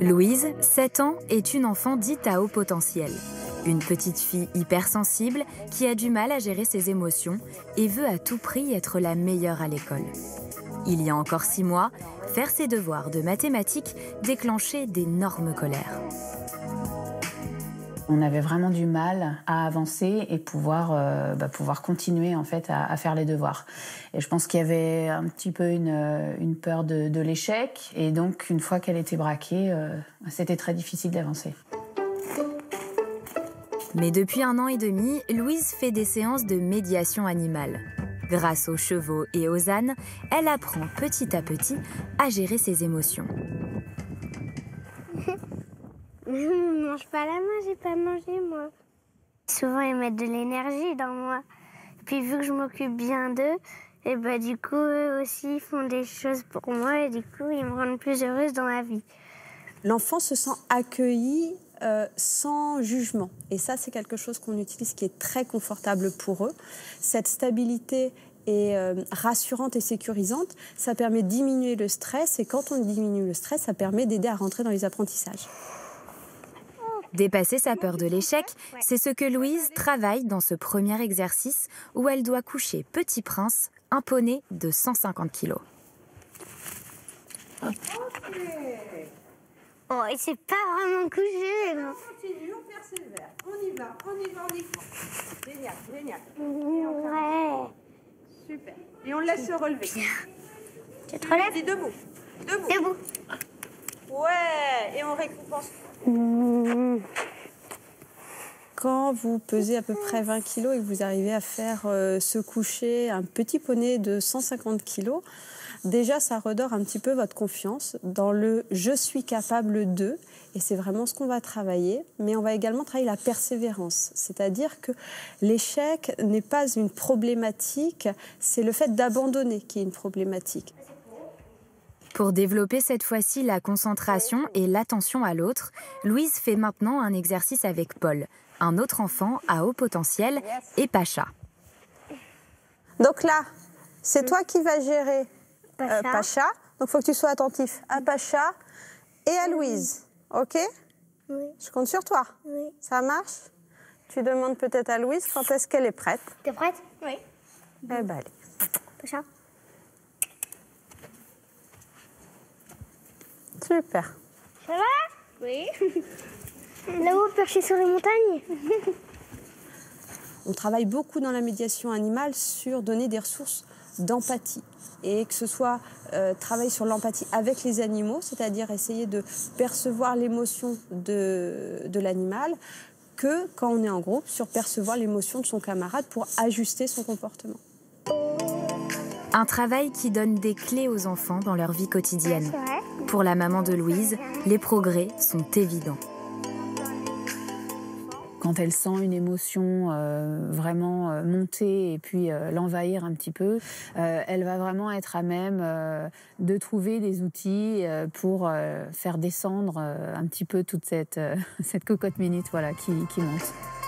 Louise, 7 ans, est une enfant dite à haut potentiel. Une petite fille hypersensible qui a du mal à gérer ses émotions et veut à tout prix être la meilleure à l'école. Il y a encore 6 mois, faire ses devoirs de mathématiques déclenchait d'énormes colères. On avait vraiment du mal à avancer et pouvoir continuer en fait à faire les devoirs. Et je pense qu'il y avait un petit peu une peur de l'échec. Et donc, une fois qu'elle était braquée, c'était très difficile d'avancer. Mais depuis 1 an et demi, Louise fait des séances de médiation animale. Grâce aux chevaux et aux ânes, elle apprend petit à petit à gérer ses émotions. Je mange pas la main, j'ai pas mangé moi. Souvent ils mettent de l'énergie dans moi. Puis vu que je m'occupe bien d'eux, et du coup eux aussi font des choses pour moi et du coup ils me rendent plus heureuse dans la vie. L'enfant se sent accueilli sans jugement. Et ça, c'est quelque chose qu'on utilise qui est très confortable pour eux. Cette stabilité est rassurante et sécurisante. Ça permet de diminuer le stress. Et quand on diminue le stress, ça permet d'aider à rentrer dans les apprentissages. Dépasser sa peur de l'échec, c'est ce que Louise travaille dans ce premier exercice où elle doit coucher Petit Prince, un poney de 150 kilos. Oh, il s'est pas vraiment couché. On continue, on persévère. On y va, on y va, on y va. Génial, génial. Ouais. Super. Et on laisse se relever. Tu te relèves? Dis debout. Debout. Debout. Ouais, et on récompense. Quand vous pesez à peu près 20 kilos et que vous arrivez à faire se coucher un petit poney de 150 kilos, déjà ça redore un petit peu votre confiance dans le « je suis capable de ». Et c'est vraiment ce qu'on va travailler. Mais on va également travailler la persévérance. C'est-à-dire que l'échec n'est pas une problématique, c'est le fait d'abandonner qui est une problématique. Pour développer cette fois-ci la concentration et l'attention à l'autre, Louise fait maintenant un exercice avec Paul, un autre enfant à haut potentiel, et Pacha. Donc là, c'est toi qui vas gérer Pacha. Donc il faut que tu sois attentif à Pacha et à Louise. OK? Oui. Je compte sur toi. Oui. Ça marche? Tu demandes peut-être à Louise quand est-ce qu'elle est prête. T'es prête? Oui. Eh ben allez. Pacha. Super. Ça va? Oui. Là-haut, perché sur les montagnes. On travaille beaucoup dans la médiation animale sur donner des ressources d'empathie. Et que ce soit travailler sur l'empathie avec les animaux, c'est-à-dire essayer de percevoir l'émotion de l'animal, que quand on est en groupe, sur percevoir l'émotion de son camarade pour ajuster son comportement. Un travail qui donne des clés aux enfants dans leur vie quotidienne. Pour la maman de Louise, les progrès sont évidents. Quand elle sent une émotion vraiment monter et puis l'envahir un petit peu, elle va vraiment être à même de trouver des outils pour faire descendre un petit peu toute cette cocotte minute voilà, qui monte.